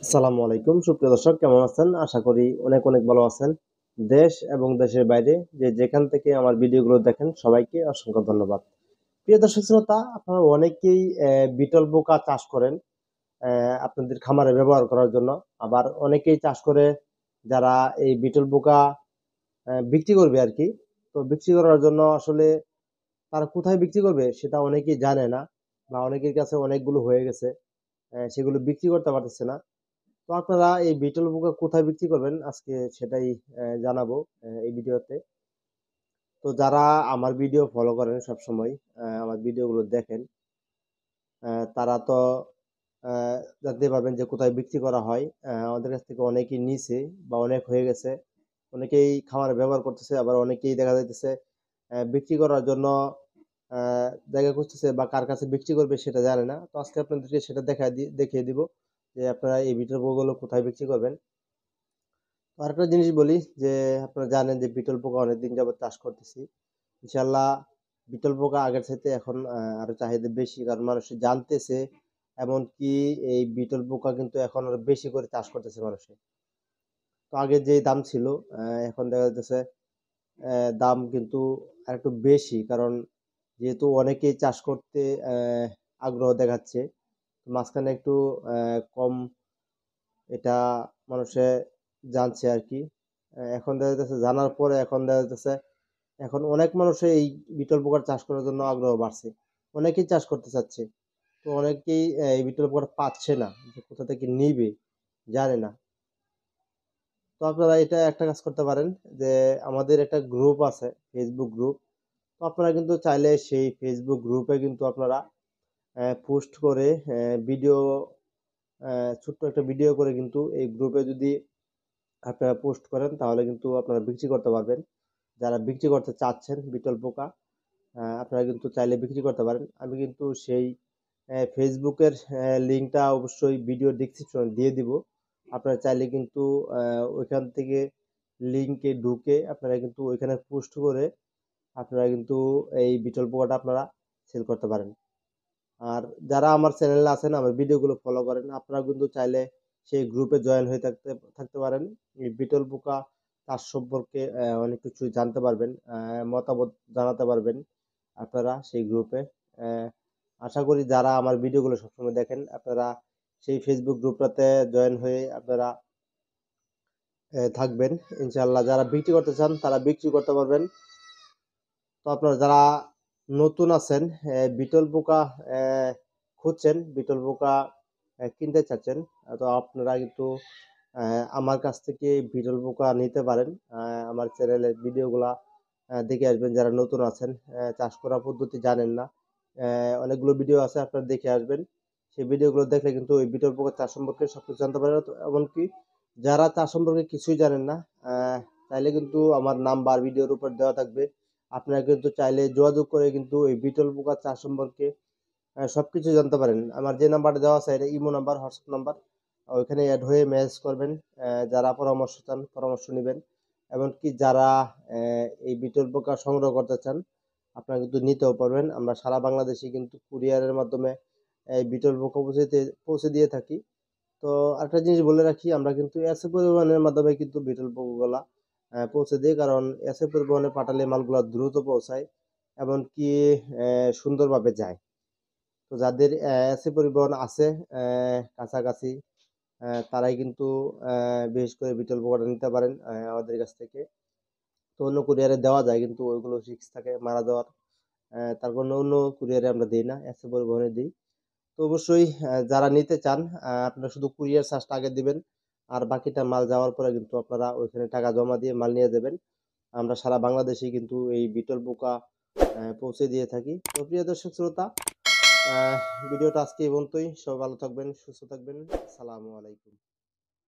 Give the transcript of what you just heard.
আসসালামু আলাইকুম সুপ্রিয় দর্শক, কেমন আছেন? আশা করি অনেক অনেক ভালো আছেন। দেশ এবং দেশের বাইরে যে যেখান থেকে আমার ভিডিওগুলো দেখেন সবাইকে অসংখ্য ধন্যবাদ। প্রিয় দর্শক শ্রোতা, আপনারা অনেকেই বিটল পোকা চাষ করেন আপনাদের খামারে ব্যবহার করার জন্য। আবার অনেকেই চাষ করে যারা এই বিটল পোকা বিক্রি করবে আরকি। তো বিক্রি করার জন্য আসলে তারা কোথায় বিক্রি করবে সেটা অনেকেই জানে না, বা অনেকের কাছে অনেকগুলো হয়ে গেছে, সেগুলো বিক্রি করতে পারতেছে না। তো আপনারা এই বিটল পোকা কোথায় বিক্রি করবেন আজকে সেটাই জানাবো এই ভিডিওতে। তো যারা আমার ভিডিও ফলো করেন সবসময়, আমার ভিডিওগুলো দেখেন, তারা তো জানতে পারবেন যে কোথায় বিক্রি করা হয়। আমাদের কাছ থেকে অনেকেই নিছে বা অনেক হয়ে গেছে। অনেকেই খামারে ব্যবহার করতেছে, আবার অনেকেই দেখা যাইতেছে বিক্রি করার জন্য আ জায়গা খুঁজতেছে বা কার কাছে বিক্রি করবে সেটা জানে না। তো আজকে আপনাদেরকে সেটা দেখিয়ে দিব যে আপনারা এই বিটল পোকাগুলো কোথায় বিক্রি করবেন। আরেকটা জিনিস বলি যে আপনারা জানেন যে বিটল পোকা অনেকদিন যাবত চাষ করতেছি। ইনশাআল্লাহ বিটল পোকা আগের চাইতে এখন আরো চাহিদা বেশি, কারণ মানুষ জানতেছে। এমনকি এই বিটল পোকা কিন্তু এখন আরো বেশি করে চাষ করতেছে মানুষে। তো আগে যেই দাম ছিল, এখন দেখা যাইতেছে দাম কিন্তু আরেকটু বেশি, কারণ যেহেতু অনেকেই চাষ করতে আগ্রহ দেখাচ্ছে। মাঝখানে একটু কম এটা মানুষে জানছে আরকি। এখন দেখা যাইতেছে জানার পরে এখন দেখা যাইতেছে এখন অনেক মানুষই এই বিটল পোকার চাষ করার জন্য আগ্রহ বাড়ছে। অনেকেই চাষ করতে চাচ্ছে। তো অনেকেই এই বিটল পোকাটা পাচ্ছে না। যে কোথা থেকে নিবে জানে না। তো আপনারা এটা একটা কাজ করতে পারেন যে আমাদের একটা গ্রুপ আছে, Facebook গ্রুপ। তো আপনারা কিন্তু চাইলে সেই Facebook গ্রুপে কিন্তু আপনারা পোস্ট করে ভিডিও, ছোট্ট একটা ভিডিও করে কিন্তু এই গ্রুপে যদি আপনারা পোস্ট করেন তাহলে কিন্তু আপনারা বিক্রি করতে পারবেন। যারা বিক্রি করতে চাচ্ছেন বিটল পোকা, আপনারা কিন্তু চাইলে বিক্রি করতে পারেন। আমি কিন্তু সেই ফেসবুকের লিঙ্কটা অবশ্যই ভিডিও ডেসক্রিপশনে দিয়ে দিব। আপনারা চাইলে কিন্তু ওইখান থেকে লিঙ্কে ঢুকে আপনারা কিন্তু ওইখানে পোস্ট করে আপনারা কিন্তু এই বিটল পোকাটা আপনারা সেল করতে পারেন। আর যারা আমার চ্যানেলে আছেন, আমার ভিডিওগুলো ফলো করেন, আপনারা কিন্তু চাইলে সেই গ্রুপে জয়েন হয়ে থাকতে থাকতে পারেন। এই বিটল পোকা চাষ সম্পর্কে অনেক কিছু জানতে পারবেন, মতামত জানাতে পারবেন আপনারা সেই গ্রুপে। আহ, আশা করি যারা আমার ভিডিওগুলো সবসময় দেখেন আপনারা সেই ফেসবুক গ্রুপটাতে জয়েন হয়ে আপনারা থাকবেন। ইনশাল্লাহ যারা বিক্রি করতে চান তারা বিক্রি করতে পারবেন। তো আপনারা যারা নতুন আছেন, বিটল পোকা খুঁজছেন, বিটল পোকা কিনতে চাচ্ছেন, তো আপনারা কিন্তু আমার কাছ থেকে বিটল পোকা নিতে পারেন। আমার চ্যানেলের ভিডিওগুলা দেখে আসবেন যারা নতুন আছেন, চাষ করার পদ্ধতি জানেন না। অনেকগুলো ভিডিও আছে, আপনারা দেখে আসবেন। সেই ভিডিওগুলো দেখলে কিন্তু ওই বিটল পোকা চাষ সম্পর্কে সবকিছু জানতে পারেন। তো এমনকি যারা চাষ সম্পর্কে কিছুই জানেন না, চাইলে কিন্তু আমার নাম্বার ভিডিওর উপর দেওয়া থাকবে। আপনারা কিন্তু চাইলে যোগাযোগ করে কিন্তু এই বিটল পোকা চাষ সম্পর্কে সবকিছু জানতে পারেন। আমার যে নাম্বারটা দেওয়া আছে এটা ইমো নাম্বার, হোয়াটসঅ্যাপ নাম্বার। ওইখানে এড হয়ে মেসেজ করবেন। যারা পরামর্শ চান পরামর্শ নিবেন। এমনকি যারা এই বিটল পোকা সংগ্রহ করতে চান আপনারা কিন্তু নিতেও পারবেন। আমরা সারা বাংলাদেশে কিন্তু কুরিয়ারের মাধ্যমে এই বিটল পোকা পৌঁছে দিয়ে থাকি। তো আরেকটা জিনিস বলে রাখি, আমরা কিন্তু এসএ পরিবহনের মাধ্যমে কিন্তু বিটল পোকাগুলা পৌঁছে দিই, কারণ এসএ পরিবহনে পাঠালে মালগুলা দ্রুত পৌঁছায়, এমনকি সুন্দরভাবে যায়। তো যাদের এসএ পরিবহন আছে কাছাকাছি, তারাই কিন্তু বিশেষ করে বিটল পোকাটা নিতে পারেন আমাদের কাছ থেকে। তো অন্য কুরিয়ারে দেওয়া যায় কিন্তু ওইগুলো রিস্ক থাকে মারা যাওয়ার। তার কারণে অন্য কুরিয়ারে আমরা দিই না, এসএ পরিবহনে দিই। তো অবশ্যই যারা নিতে চান আপনারা শুধু কুরিয়ার চার্জটা আগে দিবেন। আর বাকিটা মাল যাওয়ার পরে কিন্তু আপনারা ওইখানে টাকা জমা দিয়ে মাল নিয়ে যাবেন। আমরা সারা বাংলাদেশেই কিন্তু এই বিটল পোকা পৌঁছে দিয়ে থাকি। তো প্রিয় দর্শক শ্রোতা, ভিডিওটা আজকে এই পর্যন্তই। সবাই ভালো থাকবেন, সুস্থ থাকবেন। আসসালামু আলাইকুম।